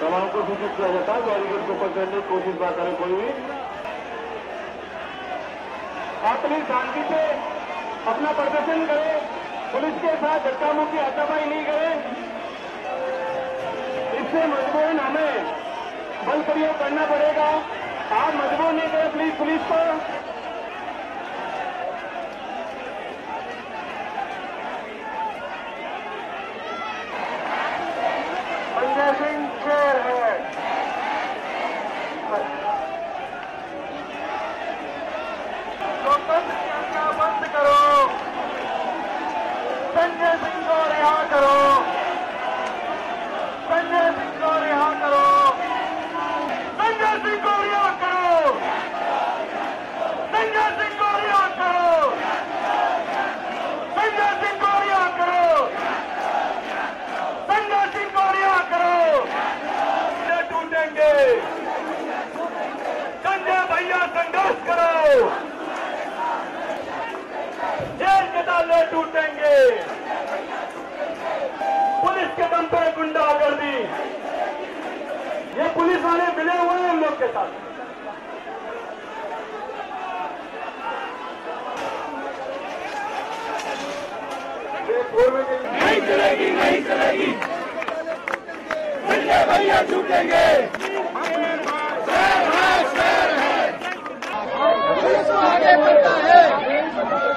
जवानों को सूचित किया जाता है बैरिकेड को पकड़ने की कोशिश ना करें कोई भी। अपनी शांति से अपना प्रदर्शन करें, पुलिस के साथ धक्का मुक्की हाथापाई नहीं करें। इससे मजबूरन हमें बल प्रयोग करना पड़ेगा। आप मजबूर नहीं करें प्लीज पुलिस को। संजय सिंह शेर है। लोकतंत्र की हत्या बंद करो, संजय सिंह को रिहा करो, संजय सिंह को रिहा करो, संजय सिंह को रिहा करो, संजय सिंह को रिहा करो, संजय सिंह को रिहा करो, संजय सिंह को रिहा करो। टूटेंगे, संजय भैया संघर्ष करो, जेल के ताले टूटेंगे। पुलिस के दम पर गुंडागर्दी, ये पुलिस वाले मिले हुए हैं हम लोग के साथ। नहीं चलेगी, नहीं चलेगी, संजय भैया छूटेंगे। शेर है, शेर है, पुलिस आगे बढ़ता है।